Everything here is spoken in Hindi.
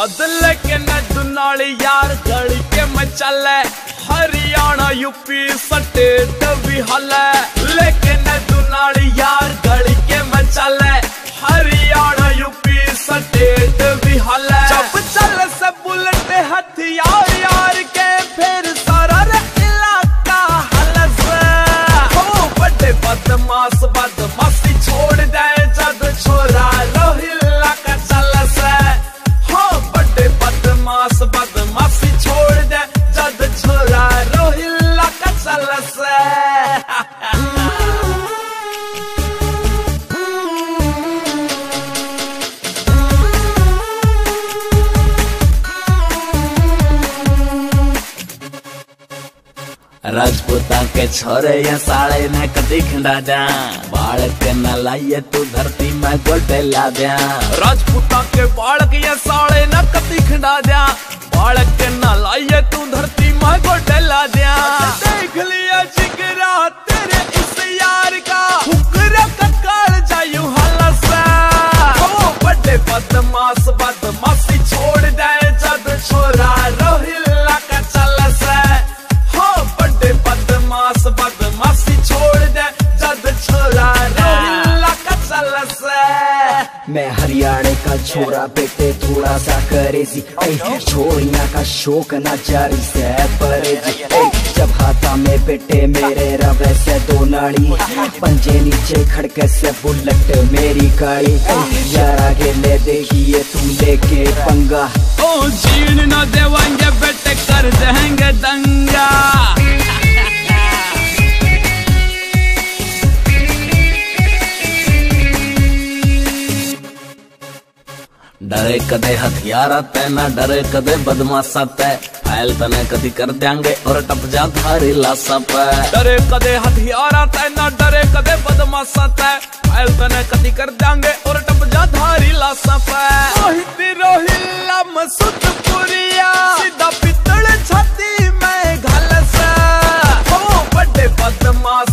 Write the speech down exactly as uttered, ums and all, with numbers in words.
जद लेके नदू नाल यार गली के मचले हरियाणा यूपी स्टेट भी हले लेके नदू नाल यार गली के मचले हरियाणा यूपी स्टेट भी हले जब चल से बुलेट हथियार यार के फिर सारा रे इलाका हलस हो बड़े बदमाश बदमाशी छोड़ दे जद छोरा रोहिला का चलस हो बड़े बदमाश बदमाशी छोड़ दे जद छोरा रोहिला का चलस राजपूता के छोरे या साले ने कदी खिंडा जा बालक न लाइए तू धरती में गोटे ला दिया राजपूता के बालक या साले न कदी खिंडा जा बालक न लाइए तू धरती में गोटे ला दिया देख लिया जिगरा तेरे इस यार का हुक्र ककाल जायू हलस हो बड़े बदमाश बदमाशी छोड़ दे जद छोरा रोहिला का चलस बदमाश बदमाशी छोड़ दे जद छोरा रोहिला का चलस मैं हरियाणा का छोरा बेटे थोड़ा सा करेजी छोरिया का शौक ना जारी से परेजी जब हाथा में बेटे मेरे रवे से दो नाड़ी पंजे नीचे खड़के से बुलेट मेरी गाड़ी यार आगे ले देखिए तू लेके पंगा ओ जीण न देवांगे बेटे कर देंगे दंगा डरे कदे हथियार आते ना डरे कदे बदमाश आते फैल तने कदी कर देंगे और टप जा धारी लाशा पे डरे कदे हथियार आते ना डरे कदे बदमाश आते फैल तने कदी कर देंगे और टप जा धारी लाशा पे रोहित रोहिला मसूद पुरिया सीधा पितल छाती में घलस हो बड़े बदमाश